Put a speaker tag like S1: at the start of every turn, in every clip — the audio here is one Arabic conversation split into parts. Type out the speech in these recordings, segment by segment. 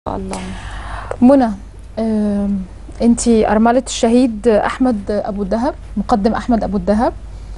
S1: الله.
S2: منى، انتي أرملة الشهيد أحمد أبو الدهب، مقدم أحمد أبو الدهب.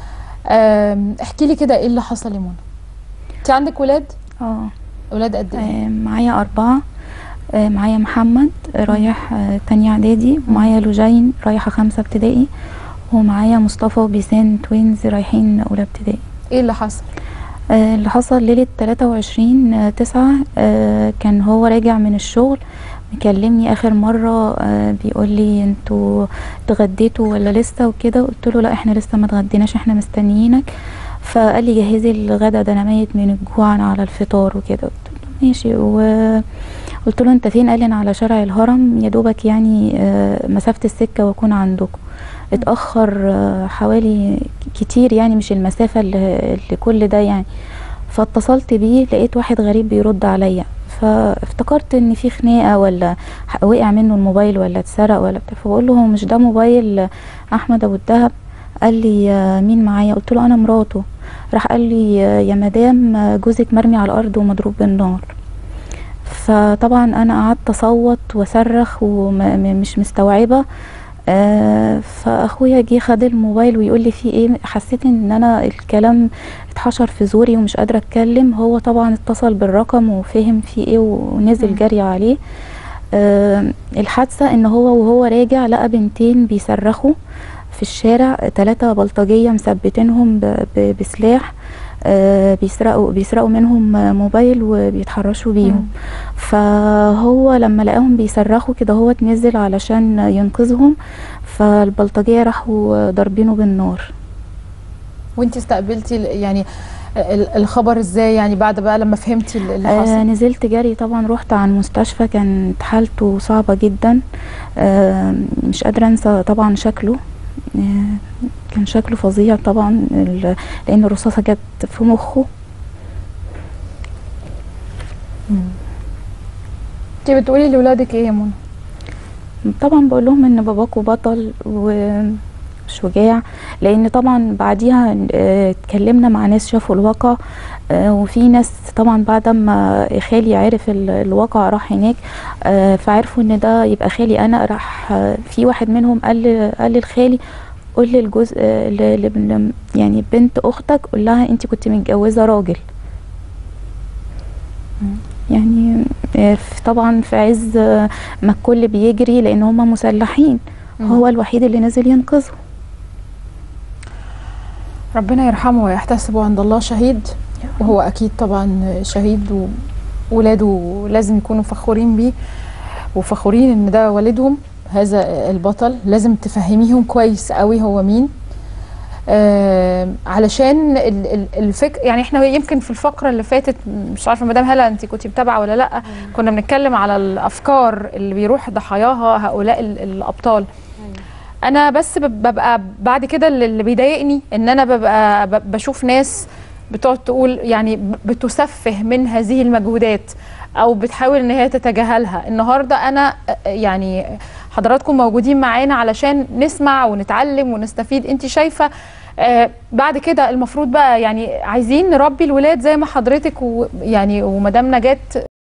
S2: احكي لي كده ايه اللي حصل يا منى؟ انتي عندك ولاد؟ ولاد قد ايه؟
S3: معايا 4. معايا محمد رايح تانية اعدادي، ومعايا لوجين رايحة 5 ابتدائي، ومعايا مصطفى وبيسان توينز رايحين أولى ابتدائي.
S2: ايه اللي حصل؟
S3: اللي حصل ليلة 23/9 كان هو راجع من الشغل مكلمني اخر مرة، بيقول لي انتوا اتغديتوا ولا لسه وكده. قلت له لا احنا لسه ما اتغديناش، احنا مستنيينك. فقال لي جهزي الغدا، ده انا ميت من الجوع على الفطار وكده. قلت له ماشي، وقلت له انت فين؟ قال لي انا على شارع الهرم، يا دوبك يعني مسافة السكة واكون عندكم. اتأخر حوالي كتير، يعني مش المسافة اللي كل ده يعني. فاتصلت بيه لقيت واحد غريب بيرد عليا، فافتكرت ان في خناقه ولا وقع منه الموبايل ولا اتسرق ولا بتاع. فبقول له هو مش ده موبايل احمد ابو الدهب؟ قال لي مين معايا؟ قلت له انا مراته. راح قال لي يا مدام جوزك مرمي على الارض ومضروب بالنار. فطبعا انا قعدت اصوت واصرخ ومش مستوعبه. فاخويا جه خد الموبايل ويقول لي في ايه. حسيت ان انا الكلام اتحشر في زوري ومش قادره اتكلم. هو طبعا اتصل بالرقم وفهم في ايه ونزل جري عليه. الحادثه ان وهو راجع لقى بنتين بيصرخوا في الشارع، 3 بلطجيه مثبتينهم بسلاح، بيسرقوا منهم موبايل وبيتحرشوا بيهم. فهو لما لقاهم بيصرخوا كده هو نزل علشان ينقذهم، فالبلطجيه راحوا ضاربينه بالنار.
S2: وانتي استقبلتي يعني الخبر ازاي؟ يعني بعد بقى لما فهمتي اللي حصل؟
S3: نزلت جري طبعا، رحت على المستشفى، كانت حالته صعبه جدا. مش قادره انسى طبعا شكله، كان شكله فظيع طبعا لان الرصاصه جت في مخه.
S2: انتي بتقولي لاولادك ايه يا منى؟
S3: طبعا بقول لهم ان باباكوا بطل وشجاع، لان طبعا بعديها اتكلمنا مع ناس شافوا الواقع، وفي ناس طبعا بعد ما خالي عرف الواقع راح هناك، فعرفوا ان ده يبقى خالي انا. راح في واحد منهم قال لخالي قول لي الجزء يعني بنت اختك قول لها انت كنت متجوزه راجل. يعني طبعا في عز ما الكل بيجري لان هم مسلحين، هو الوحيد اللي نزل ينقذه.
S2: ربنا يرحمه ويحتسبه عند الله شهيد، وهو اكيد طبعا شهيد، وولاده لازم يكونوا فخورين بيه وفخورين ان ده والدهم هذا البطل. لازم تفهميهم كويس قوي هو مين، علشان الفكر. يعني احنا يمكن في الفقره اللي فاتت، مش عارفه مدام هلا انت كنتي متابعه ولا لا، كنا بنتكلم على الافكار اللي بيروح ضحاياها هؤلاء الابطال. انا بس ببقى بعد كده اللي بيضايقني ان انا ببقى بشوف ناس بتقعد تقول يعني بتسفه من هذه المجهودات او بتحاول ان هي تتجاهلها. النهارده انا يعني حضراتكم موجودين معانا علشان نسمع ونتعلم ونستفيد. انت شايفه بعد كده المفروض بقى يعني عايزين نربي الولاد زي ما حضرتك ويعني ومدام نجاة